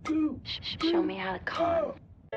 Show me how to con.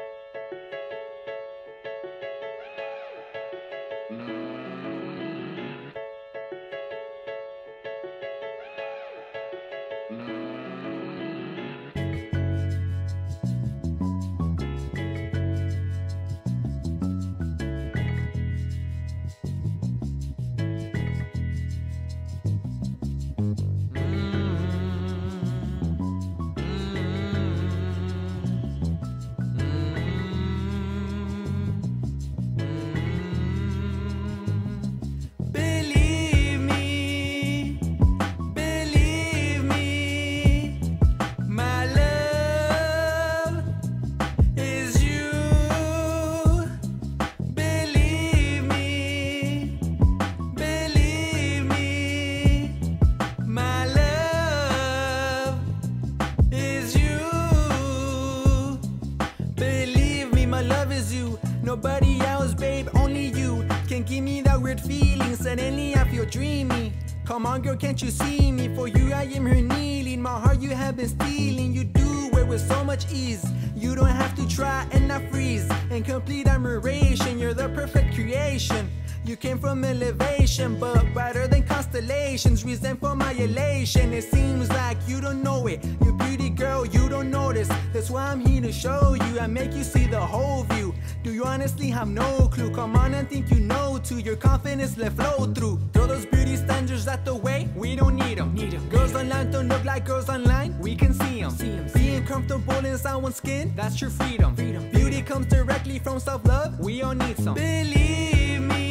Nobody else, babe, only you can give me that weird feeling. Suddenly I feel dreamy. Come on, girl, can't you see me? For you I am here kneeling. My heart you have been stealing. You do it with so much ease. You don't have to try and I freeze. In complete admiration, you're the perfect creation. You came from elevation, but brighter than constellations. Reason for my elation. It seems like you don't know it. You beauty girl, you don't notice. That's why I'm here to show you. I make you see the whole view. Do you honestly have no clue? Come on and think you know too. Your confidence let flow through. Throw those beauty standards out the way. We don't need them. Girls online don't look like girls online. We can see them. Being comfortable in someone's skin, that's your freedom. Beauty comes directly from self-love. We all need some. Believe me.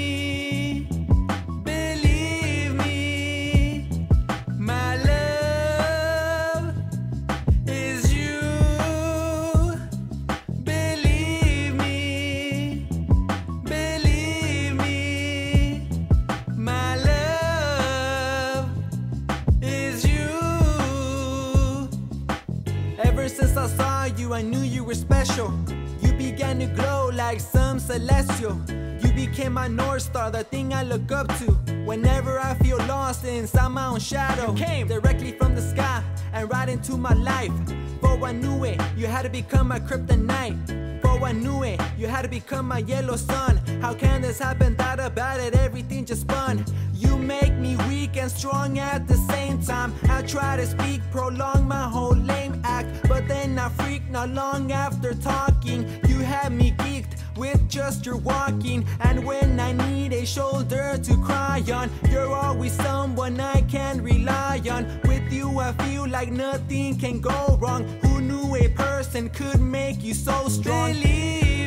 Ever since I saw you, I knew you were special. You began to glow like some celestial. You became my North Star, the thing I look up to. Whenever I feel lost inside my own shadow, you came directly from the sky and right into my life. For I knew it, you had to become my kryptonite. For I knew it, you had to become my yellow sun. How can this happen? Thought about it, everything just spun. You make me weak and strong at the same time. I try to speak, prolong my whole lame act, but then I freak not long after talking. You had me geeked with just your walking, and when I need a shoulder to cry on, you're always someone I can rely on. With you I feel like nothing can go wrong. Who knew a person could make you so strong? Believe